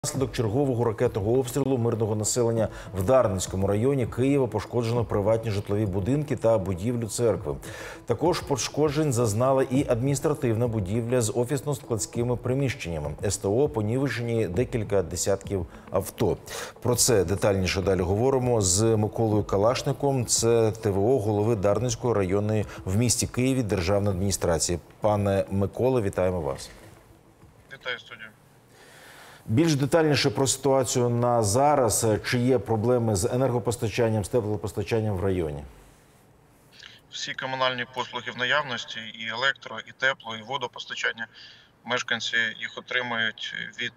Внаслідок чергового ракетного обстрілу мирного населення в Дарницькому районі Києва пошкоджено приватні житлові будинки та будівлю церкви. Також пошкоджень зазнала і адміністративна будівля з офісно-складськими приміщеннями. СТО понівечені декілька десятків авто. Про це детальніше далі говоримо з Миколою Калашником. Це ТВО голови Дарницької районної в місті Києві державної адміністрації. Пане Миколо, вітаємо вас. Вітаю, студію. Більш детальніше про ситуацію на зараз. Чи є проблеми з енергопостачанням, з теплопостачанням в районі? Всі комунальні послуги в наявності, і електро, і тепло, і водопостачання. Мешканці їх отримують від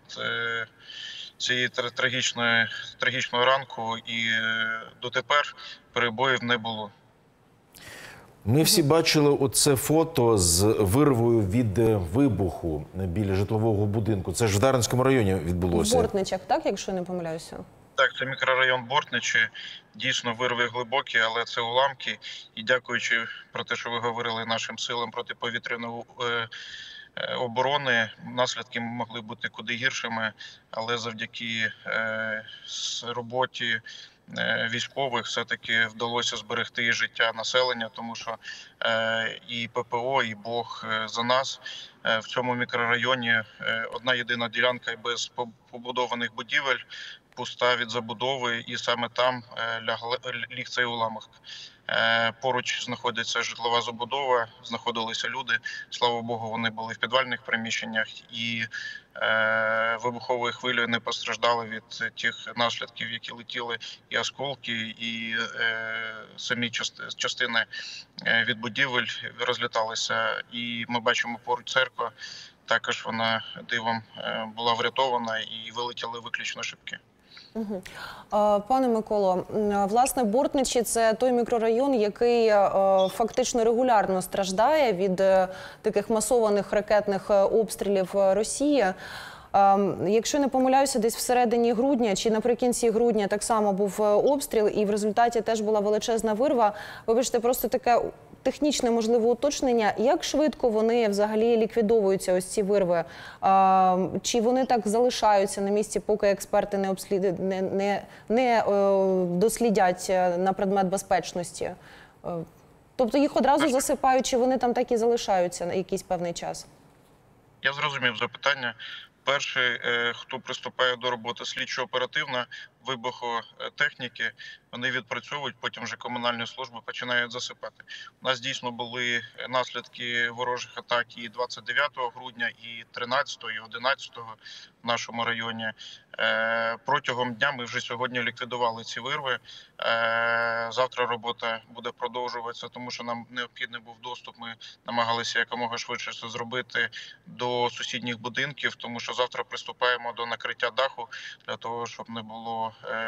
цієї трагічного ранку, і дотепер перебоїв не було. Ми всі бачили оце фото з вирвою від вибуху біля житлового будинку. Це ж в Дарницькому районі відбулося. В Бортничах, так, якщо не помиляюся? Так, це мікрорайон Бортничі. Дійсно, вирви глибокі, але це уламки. І дякуючи про те, що ви говорили, нашим силам протиповітряної оборони, наслідки могли бути куди гіршими, але завдяки роботі військових все-таки вдалося зберегти життя населення, тому що і ППО, і Бог за нас. В цьому мікрорайоні одна єдина ділянка без побудованих будівель, пуста від забудови, і саме там ліг цей уламок. Поруч знаходиться житлова забудова, знаходилися люди. Слава Богу, вони були в підвальних приміщеннях і вибуховою хвилею не постраждали від тих наслідків, які летіли, і осколки, і самі частини від будівель розліталися. І ми бачимо поруч церква, також вона дивом була врятована і вилетіли виключно шибки. Пане Миколо, власне, Бортничі – це той мікрорайон, який фактично регулярно страждає від таких масованих ракетних обстрілів Росії. Якщо не помиляюся, десь всередині грудня чи наприкінці грудня так само був обстріл, і в результаті теж була величезна вирва. Вибачте, просто таке технічне, можливо, уточнення. Як швидко вони взагалі ліквідовуються, ось ці вирви? Чи вони так залишаються на місці, поки експерти не дослідять на предмет безпечності? Тобто їх одразу засипають, чи вони там так і залишаються на якийсь певний час? Я зрозумів запитання. Перший, хто приступає до роботи слідчо-оперативно, вибухотехніки, вони відпрацьовують, потім вже комунальні служби починають засипати. У нас дійсно були наслідки ворожих атак і 29 грудня, і 13, і 11 в нашому районі. Протягом дня ми вже сьогодні ліквідували ці вирви. Завтра робота буде продовжуватися, тому що нам необхідний був доступ. Ми намагалися якомога швидше це зробити до сусідніх будинків, тому що завтра приступаємо до накриття даху для того, щоб не було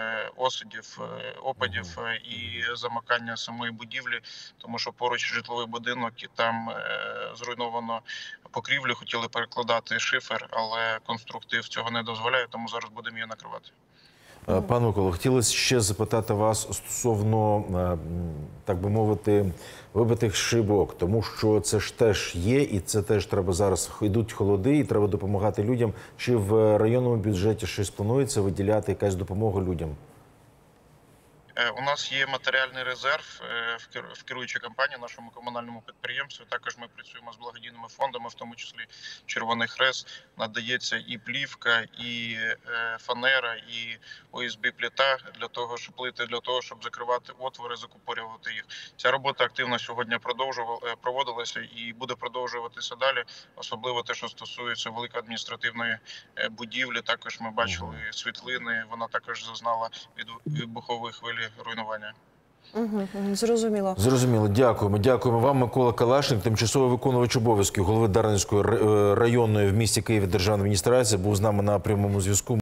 опадів і замикання самої будівлі, тому що поруч житловий будинок і там зруйновано покрівлю, хотіли перекладати шифер, але конструктив цього не дозволяє, тому зараз будемо її накривати. Пане Миколо, хотілося ще запитати вас стосовно, так би мовити, вибитих шибок, тому що це ж теж є, і це теж треба зараз, йдуть холоди, і треба допомагати людям. Чи в районному бюджеті щось планується виділяти, якась допомога людям? У нас є матеріальний резерв в керуючій компанії, нашому комунальному підприємстві. Також ми працюємо з благодійними фондами, в тому числі Червоний Хрест. Надається і плівка, і фанера, і ОСБ-плита для того, щоб закривати отвори, закупорювати їх. Ця робота активно сьогодні проводилася і буде продовжуватися далі. Особливо те, що стосується великої адміністративної будівлі. Також ми бачили світлини, вона також зазнала від вибухової хвилі руйнування. Зрозуміло. Зрозуміло. Дякуємо. Дякуємо вам. Микола Калашник, тимчасовий виконувач обов'язків голови Дарницької районної в місті Києві державної адміністрації, був з нами на прямому зв'язку.